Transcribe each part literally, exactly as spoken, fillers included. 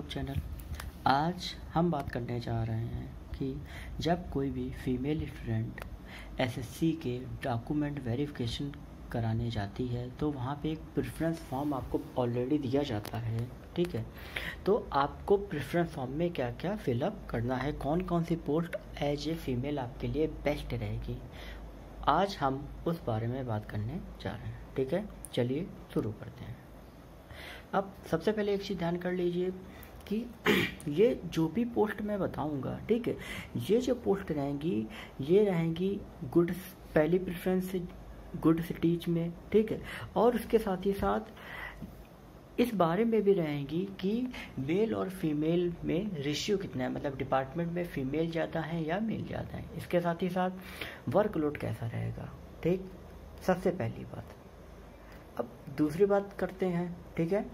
YouTube channel. आज हम बात करने जा रहे हैं कि जब कोई भी फीमेल स्टूडेंट एसएससी के डॉक्यूमेंट वेरिफिकेशन कराने जाती है तो वहाँ पे एक प्रेफरेंस फॉर्म आपको ऑलरेडी दिया जाता है, ठीक है। तो आपको प्रेफरेंस फॉर्म में क्या क्या फिलअप करना है, कौन कौन सी पोस्ट एज ए फीमेल आपके लिए बेस्ट रहेगी, आज हम उस बारे में बात करने जा रहे हैं, ठीक है। चलिए शुरू करते हैं। अब सबसे पहले एक चीज़ ध्यान कर लीजिए कि ये जो भी पोस्ट मैं बताऊंगा, ठीक है, ये जो पोस्ट रहेंगी ये रहेंगी गुड, पहली प्रेफरेंस गुड सिटीज में, ठीक है। और उसके साथ ही साथ इस बारे में भी रहेंगी कि मेल और फीमेल में रेशियो कितना है, मतलब डिपार्टमेंट में फीमेल ज़्यादा है या मेल ज़्यादा है। इसके साथ ही साथ वर्कलोड कैसा रहेगा, ठीक, सबसे पहली बात। अब दूसरी बात करते हैं, ठीक है।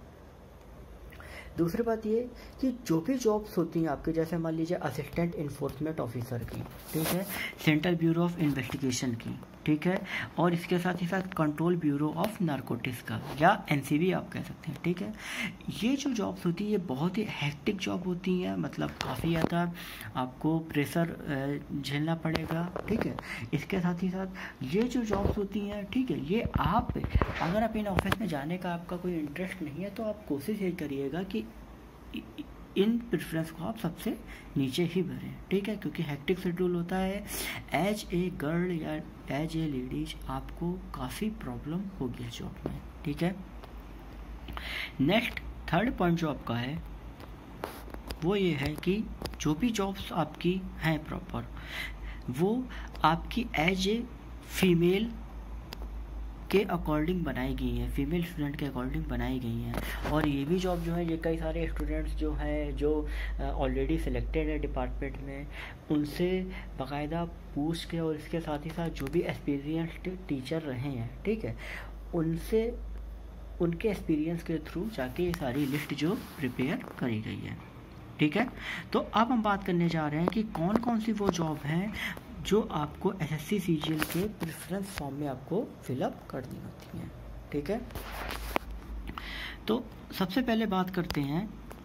दूसरी बात ये कि जो भी जॉब्स होती हैं आपके, जैसे मान लीजिए असिस्टेंट इन्फोर्समेंट ऑफिसर की, ठीक है, सेंट्रल ब्यूरो ऑफ इन्वेस्टिगेशन की, ठीक है, और इसके साथ ही साथ कंट्रोल ब्यूरो ऑफ नारकोटिक्स का या एनसीबी आप कह सकते हैं, ठीक है। ये जो जॉब्स होती है ये बहुत ही हेक्टिक जॉब होती हैं, मतलब काफ़ी ज़्यादा आपको प्रेशर झेलना पड़ेगा, ठीक है। इसके साथ ही साथ ये जो जॉब्स होती हैं, ठीक है, ये आप अगर आप इन ऑफिस में जाने का आपका कोई इंटरेस्ट नहीं है तो आप कोशिश ये करिएगा कि इन प्रेफरेंस को आप सबसे नीचे ही भरें, ठीक है, क्योंकि हेक्टिक शेड्यूल होता है। एज ए गर्ल या एज ए लेडीज आपको काफ़ी प्रॉब्लम होगी इस जॉब में, ठीक है। नेक्स्ट थर्ड पॉइंट जो आपका है वो ये है कि जो भी जॉब्स आपकी हैं प्रॉपर वो आपकी एज ए फीमेल के अकॉर्डिंग बनाई गई हैं, फीमेल स्टूडेंट के अकॉर्डिंग बनाई गई हैं। और ये भी जॉब जो है ये कई सारे स्टूडेंट्स जो हैं जो ऑलरेडी सिलेक्टेड है डिपार्टमेंट में, उनसे बाकायदा पूछ के और इसके साथ ही साथ जो भी एक्सपीरियंस्ड टीचर रहे हैं, ठीक है, उनसे उनके एक्सपीरियंस के थ्रू जाके ये सारी लिस्ट जो प्रिपेयर करी गई है, ठीक है। तो अब हम बात करने जा रहे हैं कि कौन कौन सी वो जॉब हैं जो आपको एसएससी सीजीएल के प्रेफरेंस फॉर्म में आपको फिलअप करनी होती हैं, ठीक है। तो सबसे पहले बात करते हैं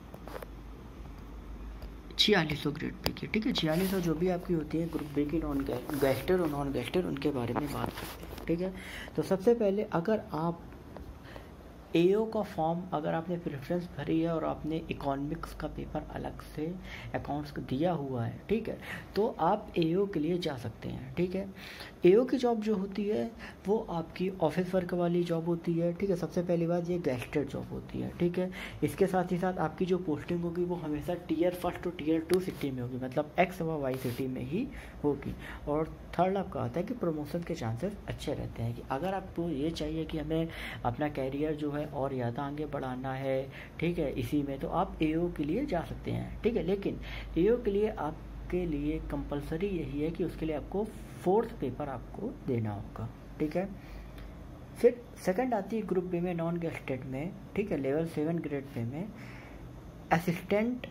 छियालीस सौ ग्रेड पे की, ठीक है। छियालीस सौ जो भी आपकी होती है ग्रुप बी की नॉन गेस्टर और नॉन गेस्टर, उनके बारे में बात करते हैं, ठीक है। तो सबसे पहले अगर आप एओ का फॉर्म अगर आपने प्रेफरेंस भरी है और आपने इकोनॉमिक्स का पेपर अलग से अकाउंट्स का दिया हुआ है, ठीक है, तो आप एओ के लिए जा सकते हैं, ठीक है। एओ की जॉब जो होती है वो आपकी ऑफिस वर्क वाली जॉब होती है, ठीक है। सबसे पहली बात ये गेस्टेड जॉब होती है, ठीक है। इसके साथ ही साथ आपकी जो पोस्टिंग होगी वो हमेशा टीयर फर्स्ट और टीयर टू सिटी में होगी, मतलब एक्स व वाई सिटी में ही होगी। और थर्ड आपका आता है कि प्रमोशन के चांसेस अच्छे रहते हैं, कि अगर आपको ये चाहिए कि हमें अपना कैरियर जो है और ज़्यादा आगे बढ़ाना है, ठीक है, इसी में, तो आप एओ के लिए जा सकते हैं, ठीक है। लेकिन एओ के लिए आपके लिए कंपलसरी यही है कि उसके लिए आपको फोर्थ पेपर आपको देना होगा, ठीक है। फिर सेकंड आती है ग्रुप बी में नॉन गेस्टेड में, ठीक है, लेवल सेवन ग्रेड पे में assistant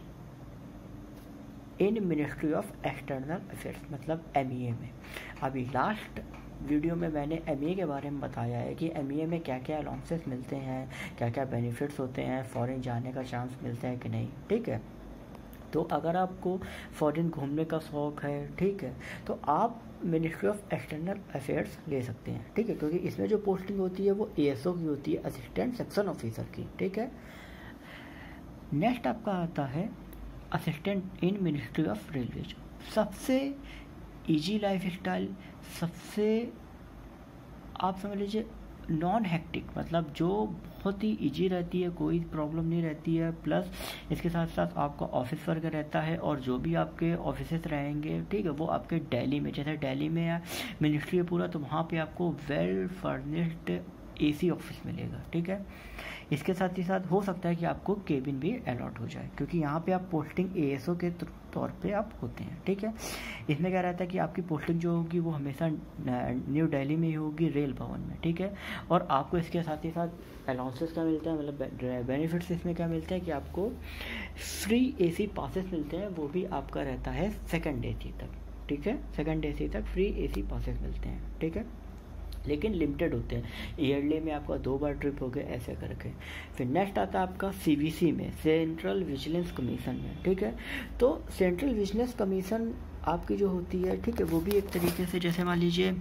in ministry of external affairs, मतलब एमईए में। अभी लास्ट वीडियो में मैंने एमईए के बारे में बताया है कि एमईए में क्या क्या अलाउंसेस मिलते हैं, क्या क्या बेनिफिट्स होते हैं, फॉरेन जाने का चांस मिलता है कि नहीं, ठीक है। तो अगर आपको फॉरेन घूमने का शौक़ है, ठीक है, तो आप मिनिस्ट्री ऑफ एक्सटर्नल अफेयर्स ले सकते हैं, ठीक है, क्योंकि इसमें जो पोस्टिंग होती है वो एएसओ की होती है, असिस्टेंट सेक्शन ऑफिसर की, ठीक है। नेक्स्ट आपका आता है assistant in ministry of railway, सबसे इजी लाइफ स्टाइल, सबसे आप समझ लीजिए नॉन हेक्टिक, मतलब जो बहुत ही इजी रहती है, कोई प्रॉब्लम नहीं रहती है। प्लस इसके साथ साथ आपका ऑफिस वर्क रहता है और जो भी आपके ऑफिसेस रहेंगे, ठीक है, वो आपके दिल्ली में, जैसे दिल्ली में या मिनिस्ट्री है पूरा, तो वहाँ पे आपको वेल फर्निश्ड एसी ऑफिस मिलेगा, ठीक है। इसके साथ ही साथ हो सकता है कि आपको केबिन भी अलॉट हो जाए, क्योंकि यहाँ पे आप पोस्टिंग एएसओ के तौर पे आप होते हैं, ठीक है। इसमें क्या रहता है कि आपकी पोस्टिंग जो होगी वो हमेशा न्यू दिल्ली में ही होगी, रेल भवन में, ठीक है। और आपको इसके साथ ही साथ अलाउंसेस क्या मिलता है, मतलब बेनिफिट्स इसमें क्या मिलते हैं कि आपको फ्री एसी पासेस मिलते हैं, वो भी आपका रहता है सेकेंड एसी तक, ठीक है, सेकेंड एसी तक फ्री एसी पासेस मिलते हैं, ठीक है। लेकिन लिमिटेड होते हैं, ईयरली में आपका दो बार ट्रिप हो गए ऐसे करके। फिर नेक्स्ट आता है आपका सीवीसी में, सेंट्रल विजिलेंस कमीशन में, ठीक है। तो सेंट्रल विजिलेंस कमीशन आपकी जो होती है, ठीक है, वो भी एक तरीके से जैसे मान लीजिए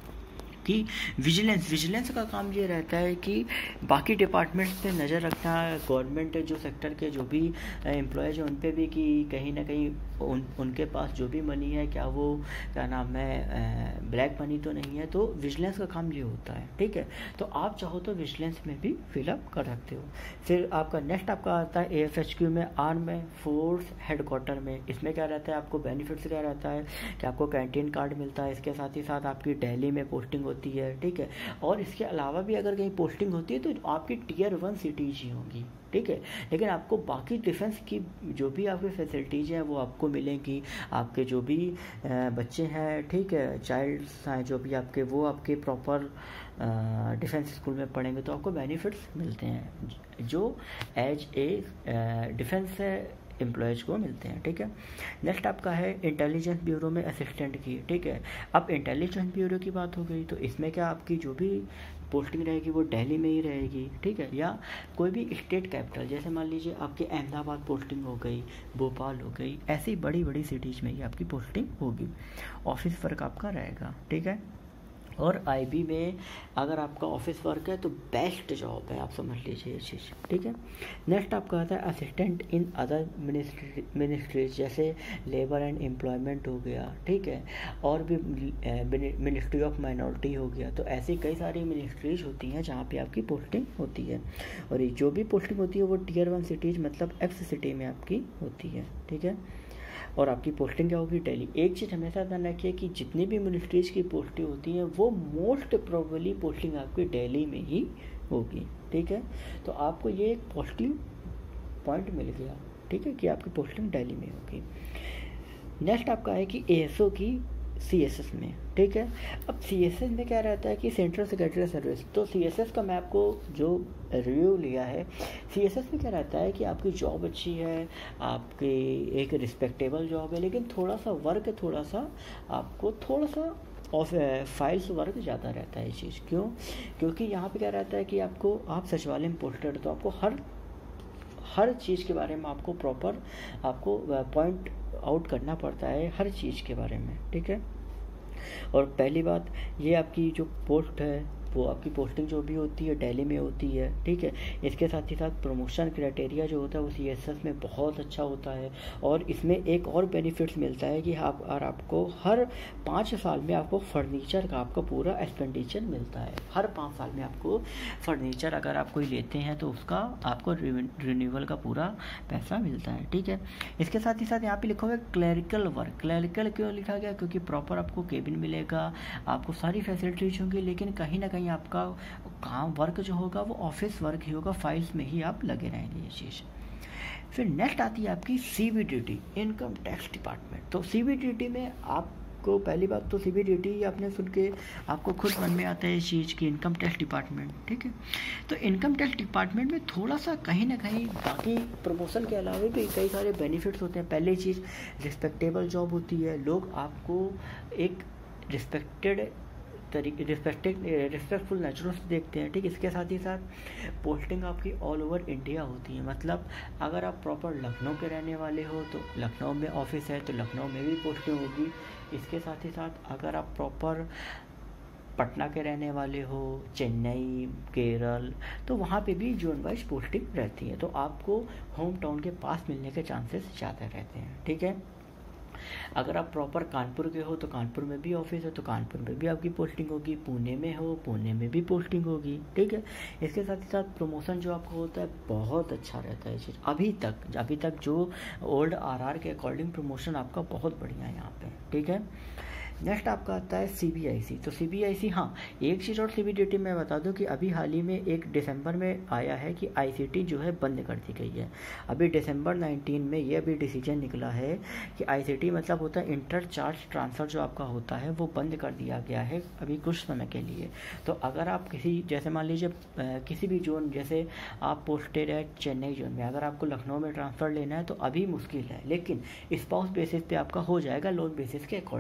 कि विजिलेंस विजिलेंस का काम ये रहता है कि बाकी डिपार्टमेंट्स पे नज़र रखना, गवर्नमेंट जो सेक्टर के जो भी एम्प्लॉयज़ हैं उन पे भी कि कहीं ना कहीं उन उनके पास जो भी मनी है क्या वो क्या नाम है ब्लैक मनी तो नहीं है। तो विजिलेंस का काम ये होता है, ठीक है। तो आप चाहो तो विजिलेंस में भी फिलअप कर सकते हो। फिर आपका नेक्स्ट आपका आता है एएफएचक्यू में, आर्म फोर्स हेडक्वार्टर में। इसमें क्या रहता है, आपको बेनिफिट्स क्या रहता है कि आपको कैंटीन कार्ड मिलता है, इसके साथ ही साथ आपकी दिल्ली में पोस्टिंग होती है, ठीक है। और इसके अलावा भी अगर कहीं पोस्टिंग होती है तो आपकी टीयर वन सिटीज ही होंगी, ठीक है। लेकिन आपको बाकी डिफेंस की जो भी आपकी फैसिलिटीज़ हैं वो आपको मिलेंगी। आपके जो भी बच्चे हैं, ठीक है, चाइल्ड्स हैं जो भी आपके, वो आपके प्रॉपर डिफेंस स्कूल में पढ़ेंगे तो आपको बेनिफिट्स मिलते हैं जो एज ए डिफेंस एम्प्लॉयज़ को मिलते हैं, ठीक है। नेक्स्ट आपका है इंटेलिजेंस ब्यूरो में असिस्टेंट की, ठीक है। अब इंटेलिजेंस ब्यूरो की बात हो गई तो इसमें क्या आपकी जो भी पोस्टिंग रहेगी वो दिल्ली में ही रहेगी, ठीक है, या कोई भी स्टेट कैपिटल, जैसे मान लीजिए आपके अहमदाबाद पोस्टिंग हो गई, भोपाल हो गई, ऐसी बड़ी बड़ी सिटीज़ में ही आपकी पोस्टिंग होगी। ऑफिस वर्क आपका रहेगा, ठीक है। और आईबी में अगर आपका ऑफिस वर्क है तो बेस्ट जॉब है, आप समझ लीजिए ये चीज़, ठीक है। नेक्स्ट आपका आता है assistant in other ministry ministries, जैसे लेबर एंड एम्प्लॉयमेंट हो गया, ठीक है, और भी मिनिस्ट्री ऑफ माइनॉरिटी हो गया। तो ऐसी कई सारी मिनिस्ट्रीज होती हैं जहाँ पे आपकी पोस्टिंग होती है। और ये जो भी पोस्टिंग होती है वो टीयर वन सिटीज़ मतलब एक्स सिटी में आपकी होती है, ठीक है। और आपकी पोस्टिंग क्या होगी, दिल्ली। एक चीज़ हमेशा ध्यान रखिए कि जितनी भी मिनिस्ट्रीज़ की पोस्टिंग होती हैं वो मोस्ट प्रोबेबली पोस्टिंग आपकी दिल्ली में ही होगी, ठीक है। तो आपको ये एक पॉजिटिव पॉइंट मिल गया, ठीक है, कि आपकी पोस्टिंग दिल्ली में होगी। नेक्स्ट आपका है कि एएसओ की सीएसएस में, ठीक है। अब सीएसएस में क्या रहता है कि सेंट्रल सेक्रेटरी सर्विस। तो सीएसएस का मैं आपको जो रिव्यू लिया है, सीएसएस में क्या रहता है कि आपकी जॉब अच्छी है, आपकी एक रिस्पेक्टेबल जॉब है, लेकिन थोड़ा सा वर्क थोड़ा सा आपको थोड़ा सा ऑफ फाइल्स वर्क ज़्यादा रहता है। ये चीज़ क्यों, क्योंकि यहाँ पे क्या रहता है कि आपको आप सचिवालय में पोस्टेड, तो आपको हर हर चीज़ के बारे में आपको प्रॉपर आपको पॉइंट आउट करना पड़ता है हर चीज़ के बारे में, ठीक है। और पहली बात ये आपकी जो पोस्ट है वो आपकी पोस्टिंग जो भी होती है दिल्ली में होती है, ठीक है। इसके साथ ही साथ प्रमोशन क्राइटेरिया जो होता है वो सीएसएस में बहुत अच्छा होता है। और इसमें एक और बेनिफिट्स मिलता है कि आप और आपको हर पाँच साल में आपको फर्नीचर का आपका पूरा एक्सपेंडिचर मिलता है। हर पाँच साल में आपको फर्नीचर अगर आप कोई लेते हैं तो उसका आपको रिन्यूअल का पूरा पैसा मिलता है, ठीक है। इसके साथ ही साथ यहाँ पे लिखा हुआ है क्लरिकल वर्क। क्लरिकल क्यों लिखा गया, क्योंकि प्रॉपर आपको केबिन मिलेगा, आपको सारी फैसिलिटीज होंगी, लेकिन कहीं ना कहीं आपका काम वर्क जो होगा वो ऑफिस वर्क ही होगा, फाइल्स में ही आप लगे रहेंगे ये चीज़। फिर नेक्स्ट आती है आपकी सीबीडीटी, इनकम टैक्स डिपार्टमेंट। तो सीबीडीटी में आपको पहली बात तो सीबीडीटी आपने सुन के आपको खुद मन में आता है इस चीज़ की इनकम टैक्स डिपार्टमेंट, ठीक है। तो इनकम टैक्स डिपार्टमेंट में थोड़ा सा कहीं ना कहीं बाकी प्रमोशन के अलावा भी कई सारे बेनिफिट्स होते हैं। पहली चीज़ रिस्पेक्टेबल जॉब होती है, लोग आपको एक रिस्पेक्टेड तरीके रिस्पेक्टेड रिस्पेक्टफुल नेचुरल्स देखते हैं, ठीक। इसके साथ ही साथ पोस्टिंग आपकी ऑल ओवर इंडिया होती है। मतलब अगर आप प्रॉपर लखनऊ के रहने वाले हो तो लखनऊ में ऑफिस है तो लखनऊ में भी पोस्टिंग होगी। इसके साथ ही साथ अगर आप प्रॉपर पटना के रहने वाले हो, चेन्नई, केरल, तो वहाँ पे भी जोन वाइज पोस्टिंग रहती है। तो आपको होम टाउन के पास मिलने के चांसेस ज़्यादा रहते हैं, ठीक है। अगर आप प्रॉपर कानपुर के हो तो कानपुर में भी ऑफिस है तो कानपुर में भी आपकी पोस्टिंग होगी, पुणे में हो पुणे में भी पोस्टिंग होगी, ठीक है। इसके साथ ही साथ प्रमोशन जो आपको होता है बहुत अच्छा रहता है चीज़। अभी तक अभी तक जो ओल्ड आरआर के अकॉर्डिंग प्रमोशन आपका बहुत बढ़िया है यहाँ पे, ठीक है। नेक्स्ट आपका आता है सीबीआईसी। तो सीबीआईसी, हाँ एक चीज़ और सीबीडीटी में बता दूं कि अभी हाल ही में एक दिसंबर में आया है कि आईसीटी जो है बंद कर दी गई है। अभी दिसंबर नाइनटीन में ये अभी डिसीजन निकला है कि आईसीटी मतलब होता है इंटर चार्ज ट्रांसफ़र जो आपका होता है वो बंद कर दिया गया है अभी कुछ समय के लिए। तो अगर आप किसी जैसे मान लीजिए किसी भी जोन, जैसे आप पोस्टेड है चेन्नई जोन में, अगर आपको लखनऊ में ट्रांसफ़र लेना है तो अभी मुश्किल है, लेकिन स्पाउस बेसिस पे आपका हो जाएगा लोन बेसिस के अकॉर्डिंग,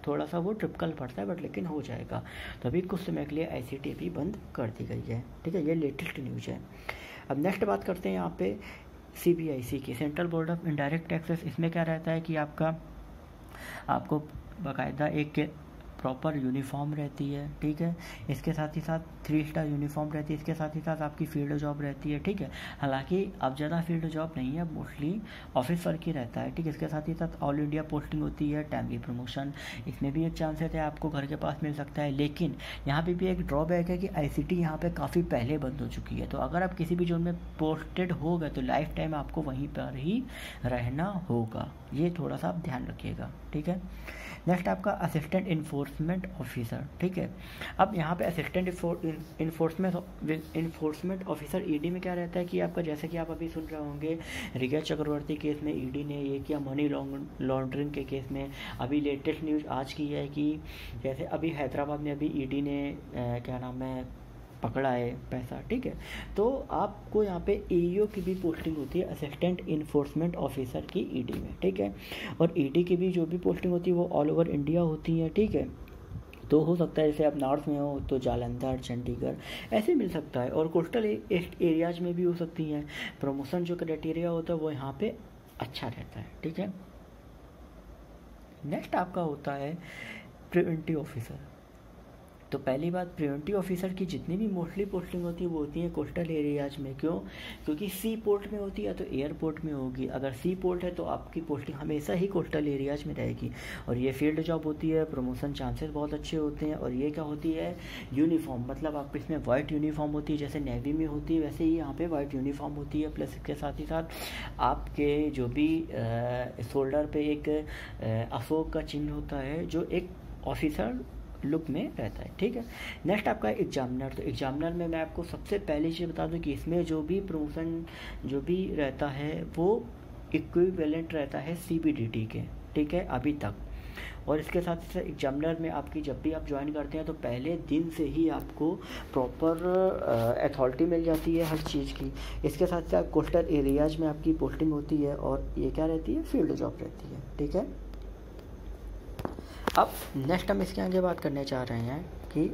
थोड़ा सा वो ट्रिपिकल पड़ता है, बट लेकिन हो जाएगा। तो अभी कुछ समय के लिए आई सी टी भी बंद कर दी गई है, ठीक है। ये लेटेस्ट न्यूज़ है। अब नेक्स्ट बात करते हैं यहाँ पे सी बी आई सी की, central board of indirect taxes. इसमें क्या रहता है कि आपका आपको बाकायदा एक प्रॉपर यूनिफॉर्म रहती है, ठीक है। इसके साथ ही साथ थ्री स्टार यूनिफॉर्म रहती है, इसके साथ ही साथ आपकी फील्ड जॉब रहती है, ठीक है। हालांकि अब ज़्यादा फील्ड जॉब नहीं है, मोस्टली ऑफिस वर्क ही रहता है, ठीक है। इसके साथ ही साथ ऑल इंडिया पोस्टिंग होती है, टाइमली प्रमोशन, इसमें भी एक चांसेस है आपको घर के पास मिल सकता है। लेकिन यहाँ पे भी एक ड्रॉबैक है कि आई सी टी यहाँ पे काफ़ी पहले बंद हो चुकी है। तो अगर आप किसी भी जोन में पोस्टेड हो गए तो लाइफ टाइम आपको वहीं पर ही रहना होगा, ये थोड़ा सा आप ध्यान रखिएगा, ठीक है। नेक्स्ट आपका असिस्टेंट इन्फोर्समेंट ऑफिसर, ठीक है। अब यहाँ पे assistant enforcement enforcement officer ED में क्या रहता है कि आपका, जैसे कि आप अभी सुन रहे होंगे रिया चक्रवर्ती केस में ईडी ने ये किया, मनी लॉन्ड्रिंग के केस में। अभी लेटेस्ट न्यूज़ आज की है कि जैसे अभी हैदराबाद में अभी ईडी ने आ, क्या नाम है पकड़ा है पैसा, ठीक है। तो आपको यहाँ पे ए ई ओ की भी पोस्टिंग होती है, असिस्टेंट इन्फोर्समेंट ऑफिसर की ईडी में, ठीक है। और ईडी की भी जो भी पोस्टिंग होती है वो ऑल ओवर इंडिया होती है, ठीक है। तो हो सकता है जैसे आप नॉर्थ में हो तो जालंधर, चंडीगढ़ ऐसे मिल सकता है, और कोस्टल एरियाज में भी हो सकती हैं। प्रमोशन जो क्राइटेरिया होता है वो यहाँ पे अच्छा रहता है, ठीक है। नेक्स्ट आपका होता है प्रिवेंटिव ऑफिसर। तो पहली बात, प्रिवेंटिव ऑफिसर की जितनी भी मोस्टली पोस्टिंग होती है वो होती है कोस्टल एरियाज में। क्यों? क्योंकि सी पोर्ट में होती है तो एयरपोर्ट में होगी। अगर सी पोर्ट है तो आपकी पोस्टिंग हमेशा ही कोस्टल एरियाज में रहेगी। और ये फील्ड जॉब होती है, प्रमोशन चांसेस बहुत अच्छे होते हैं। और ये क्या होती है, यूनिफॉर्म, मतलब आप इसमें वाइट यूनिफॉर्म होती है, जैसे नेवी में होती है वैसे ही यहाँ पे वाइट यूनिफॉर्म होती है। प्लस इसके साथ ही साथ आपके जो भी शोल्डर पे एक अशोक का चिन्ह होता है जो एक ऑफिसर लुक में रहता है, ठीक है। नेक्स्ट आपका एग्जामिनर। तो एग्जामिनर में मैं आपको सबसे पहले चीज़ बता दूं कि इसमें जो भी प्रमोशन जो भी रहता है वो इक्विवेलेंट रहता है सी बी डी टी के, ठीक है, अभी तक। और इसके साथ ही साथ एग्जामिनर में आपकी जब भी आप ज्वाइन करते हैं तो पहले दिन से ही आपको प्रॉपर अथॉरिटी मिल जाती है हर चीज़ की। इसके साथ साथ कोस्टल एरियाज में आपकी पोस्टिंग होती है और ये क्या रहती है, फील्ड जॉब रहती है, ठीक है। अब नेक्स्ट हम इसके आगे बात करने चाह रहे हैं कि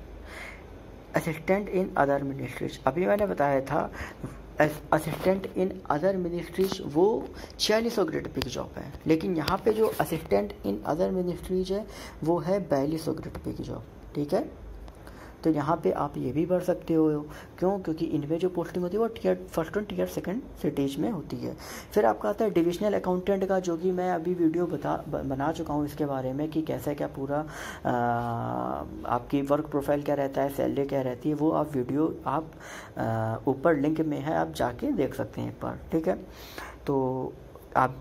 असिस्टेंट इन अदर मिनिस्ट्रीज। अभी मैंने बताया था असिस्टेंट इन अदर मिनिस्ट्रीज वो छियालीस सौ ग्रेड पे की जॉब है, लेकिन यहाँ पे जो असिस्टेंट इन अदर मिनिस्ट्रीज है वो है बयालीस सौ ग्रेड पे की जॉब, ठीक है। तो यहाँ पे आप ये भी भर सकते हो। क्यों? क्योंकि इनमें जो पोस्टिंग होती है वो टीयर फर्स्ट और टीयर सेकंड सिटीज में होती है। फिर आपका आता है डिविजनल अकाउंटेंट का, जो कि मैं अभी वीडियो बता बना चुका हूँ इसके बारे में कि कैसे क्या पूरा आ, आपकी वर्क प्रोफाइल क्या रहता है, सैलरी क्या रहती है, वो आप वीडियो आप ऊपर लिंक में है, आप जाके देख सकते हैं एक बार, ठीक है। तो आप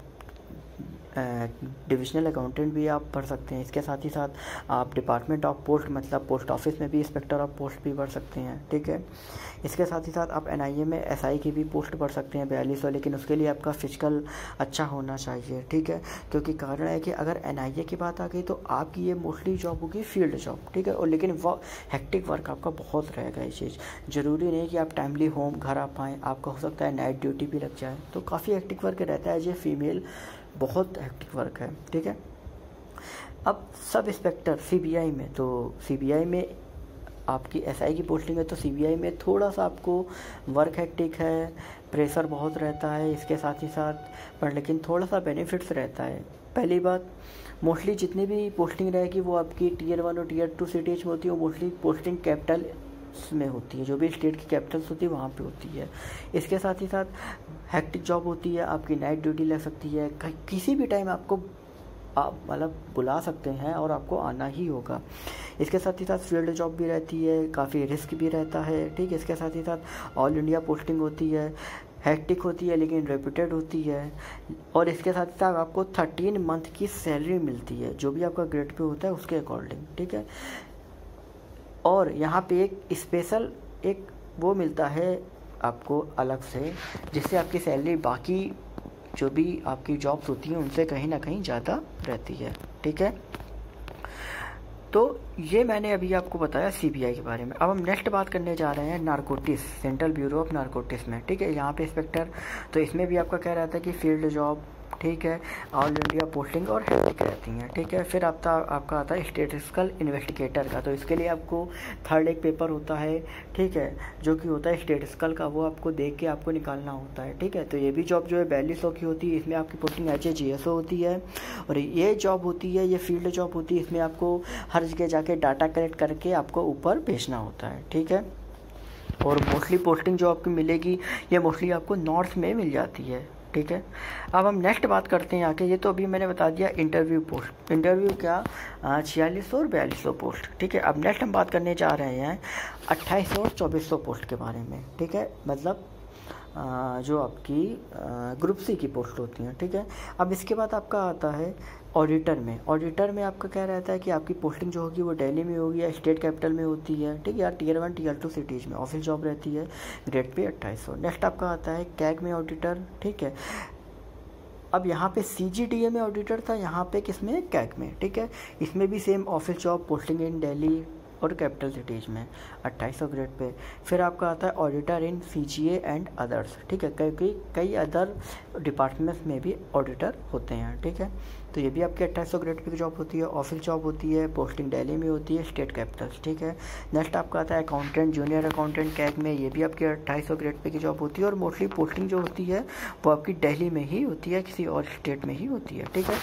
डिविजनल अकाउंटेंट भी आप पढ़ सकते हैं। इसके साथ ही साथ आप डिपार्टमेंट ऑफ पोस्ट मतलब पोस्ट ऑफिस में भी इंस्पेक्टर ऑफ पोस्ट भी पढ़ सकते हैं, ठीक है। इसके साथ ही साथ आप एन आई ए में एस आई की भी पोस्ट पढ़ सकते हैं बयालीस सौ, लेकिन उसके लिए आपका फिजिकल अच्छा होना चाहिए, ठीक है। क्योंकि कारण है कि अगर एन आई ए की बात आ गई तो आपकी ये मोस्टली जॉब होगी फील्ड जॉब, ठीक है। और लेकिन वो हेक्टिक वर्क आपका बहुत रहेगा। ये चीज़ ज़रूरी नहीं कि आप टाइमली होम घर आ पाएँ, आपका हो सकता है नाइट ड्यूटी भी लग जाए, तो काफ़ी हेक्टिक वर्क रहता है। ये फीमेल बहुत हेक्टिक वर्क है, ठीक है। अब sub inspector C B I में, तो सी बी आई में आपकी एस आई की पोस्टिंग है, तो सी बी आई में थोड़ा सा आपको वर्क हेक्टिक है, प्रेशर बहुत रहता है। इसके साथ ही साथ पर लेकिन थोड़ा सा बेनिफिट्स रहता है। पहली बात, मोस्टली जितनी भी पोस्टिंग रहेगी वो आपकी टीयर वन और टीयर टू सिटीज में होती है, वो मोस्टली पोस्टिंग कैपिटल में होती है, जो भी स्टेट की कैपिटल्स होती है वहाँ पे होती है। इसके साथ ही साथ हेक्टिक जॉब होती है, आपकी नाइट ड्यूटी लग सकती है, किसी भी टाइम आपको आप मतलब बुला सकते हैं और आपको आना ही होगा। इसके साथ ही साथ फील्ड जॉब भी रहती है, काफ़ी रिस्क भी रहता है, ठीक है। इसके साथ ही साथ ऑल इंडिया पोस्टिंग होती है, हेक्टिक होती है लेकिन रेप्यूटेड होती है। और इसके साथ साथ आपको थर्टीन मंथ की सैलरी मिलती है, जो भी आपका ग्रेड पे होता है उसके अकॉर्डिंग, ठीक है। और यहाँ पे एक स्पेशल एक वो मिलता है आपको अलग से, जिससे आपकी सैलरी बाकी जो भी आपकी जॉब्स होती हैं उनसे कहीं ना कहीं ज़्यादा रहती है, ठीक है। तो ये मैंने अभी आपको बताया सी बी आई के बारे में। अब हम नेक्स्ट बात करने जा रहे हैं narcotics, central bureau of narcotics में, ठीक है। यहाँ पे इंस्पेक्टर, तो इसमें भी आपका क्या रहता है कि फील्ड जॉब ठीक है, ऑल इंडिया पोस्टिंग और हेक्टिक रहती हैं, ठीक है। फिर आपका आपका आता है स्टैटिस्टिकल इन्वेस्टिगेटर का, तो इसके लिए आपको थर्ड एक पेपर होता है, ठीक है, जो कि होता है स्टैटिस्टिकल का, वो आपको देख के आपको निकालना होता है, ठीक है। तो ये भी जॉब जो है बयालीस सौ की होती है, इसमें आपकी posting H A G S O होती है। और ये जॉब होती है, ये फील्ड जॉब होती है, इसमें आपको हर जगह जाके डाटा कलेक्ट करके आपको ऊपर भेजना होता है, ठीक है। और मोस्टली पोस्टिंग जो आपको मिलेगी ये मोस्टली आपको नॉर्थ में मिल जाती है, ठीक है। अब हम नेक्स्ट बात करते हैं आके, ये तो अभी मैंने बता दिया इंटरव्यू पोस्ट, इंटरव्यू क्या छियालीस सौ और बयालीस सौ पोस्ट, ठीक है। अब नेक्स्ट हम बात करने जा रहे हैं अट्ठाईस सौ और चौबीस सौ पोस्ट के बारे में, ठीक है, मतलब आ, जो आपकी ग्रुप सी की पोस्ट होती हैं, ठीक है। अब इसके बाद आपका आता है ऑडिटर में, ऑडिटर में आपका क्या रहता है कि आपकी पोस्टिंग जो होगी वो दिल्ली में होगी या स्टेट कैपिटल में होती है, ठीक है, या tier one tier two cities में ऑफिस जॉब रहती है, ग्रेड पे अट्ठाईस सौ। नेक्स्ट आपका आता है कैग में ऑडिटर, ठीक है। अब यहाँ पे सी जी डी ए में ऑडिटर था, यहाँ पे किस में, कैग में, ठीक है। इसमें भी same office job, posting in Delhi और कैपिटल सिटीज़ में अट्ठाईस सौ ग्रेड पे। फिर आपका आता है auditor in C G A and others, ठीक है, कई कई कई अदर डिपार्टमेंट्स में भी ऑडिटर होते हैं, ठीक है। तो ये भी आपकी अट्ठाईस सौ ग्रेड पे की जॉब होती है, ऑफिस जॉब होती है, पोस्टिंग दिल्ली में होती है, स्टेट कैपिटल्स, ठीक है। नेक्स्ट आपका आता है अकाउंटेंट, जूनियर अकाउंटेंट कैग में, ये भी आपकी अट्ठाईस सौ ग्रेड पे की जॉब होती है। और मोस्टली पोस्टिंग जो होती है वो आपकी दिल्ली में ही होती है, किसी और स्टेट में ही होती है, ठीक है।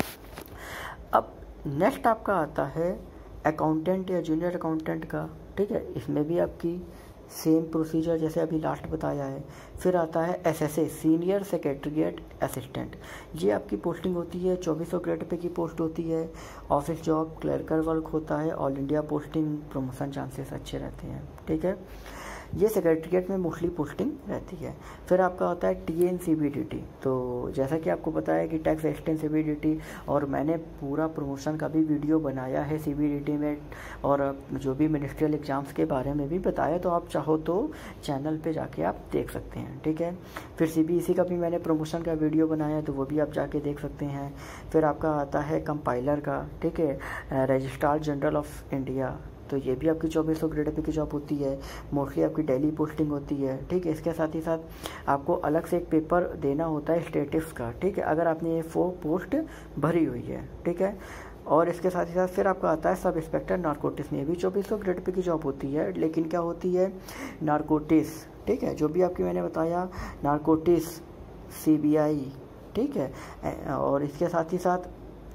अब नेक्स्ट आपका आता है अकाउंटेंट या जूनियर अकाउंटेंट का, ठीक है, इसमें भी आपकी सेम प्रोसीजर जैसे अभी लास्ट बताया है। फिर आता है S S A, senior secretariat assistant, ये आपकी पोस्टिंग होती है, चौबीस सौ ग्रेड पे की पोस्ट होती है, ऑफिस जॉब, क्लर्कल वर्क होता है, all India posting, promotion chances अच्छे रहते हैं, ठीक है। ये सेक्रेटरीट में मोस्टली पोस्टिंग रहती है। फिर आपका होता है T N C B D T, तो जैसा कि आपको पता है कि tax assistant C B D T, और मैंने पूरा प्रमोशन का भी वीडियो बनाया है सी बी डी टी में, और जो भी मिनिस्ट्रियल एग्ज़ाम्स के बारे में भी बताया, तो आप चाहो तो चैनल पे जाके आप देख सकते हैं, ठीक है। फिर सी बी एस ई का भी मैंने प्रमोशन का वीडियो बनाया है, तो वो भी आप जाके देख सकते हैं। फिर आपका आता है कंपाइलर का, ठीक है, रजिस्ट्रार जनरल ऑफ इंडिया, तो ये भी आपकी चौबीस सौ ग्रेड पे की जॉब होती है, मोस्टली आपकी डेली पोस्टिंग होती है, ठीक है। इसके साथ ही साथ आपको अलग से एक पेपर देना होता है स्टेटिक्स का, ठीक है, अगर आपने ये फोर पोस्ट भरी हुई है, ठीक है। और इसके साथ ही साथ फिर आपका आता है सब इंस्पेक्टर नारकोटिक्स में, भी चौबीस सौ ग्रेड पे की जॉब होती है, लेकिन क्या होती है नारकोटिक्स, ठीक है, जो भी आपकी मैंने बताया नारकोटिक्स, सी बी आई, ठीक है। और इसके साथ ही साथ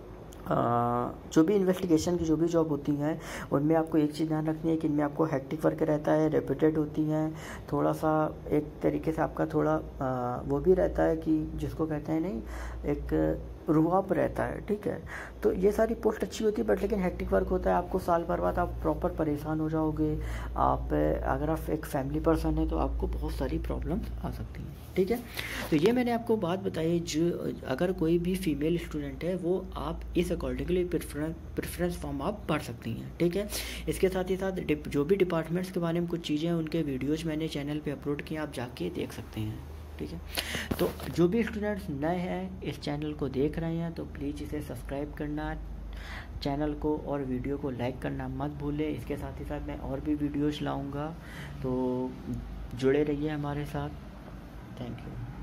जो भी इन्वेस्टिगेशन की जो भी जॉब होती हैं उनमें आपको एक चीज़ ध्यान रखनी है कि इनमें आपको हेक्टिक वर्क रहता है, रेपिटेड होती हैं, थोड़ा सा एक तरीके से आपका थोड़ा आ, वो भी रहता है कि जिसको कहते हैं नहीं, एक रुआब रहता है, ठीक है। तो ये सारी पोस्ट अच्छी होती है, बट लेकिन हेक्टिक वर्क होता है, आपको साल भर बाद आप प्रॉपर परेशान हो जाओगे। आप अगर आप एक फैमिली पर्सन है तो आपको बहुत सारी प्रॉब्लम्स आ सकती हैं, ठीक है। तो ये मैंने आपको बात बताई, जो अगर कोई भी फीमेल स्टूडेंट है वो आप इस अकॉर्डिंगली प्रेफरेंस प्रेफरेंस फॉर्म आप भर सकती हैं, ठीक है। इसके साथ ही साथ जो भी डिपार्टमेंट्स के बारे में कुछ चीज़ें हैं उनके वीडियोज़ मैंने चैनल पर अपलोड किए, आप जाके देख सकते हैं, ठीक है। तो जो भी स्टूडेंट्स नए हैं इस चैनल को देख रहे हैं तो प्लीज़ इसे सब्सक्राइब करना, चैनल को और वीडियो को लाइक करना मत भूलें। इसके साथ ही साथ मैं और भी वीडियोज़ लाऊंगा, तो जुड़े रहिए हमारे साथ। Thank you.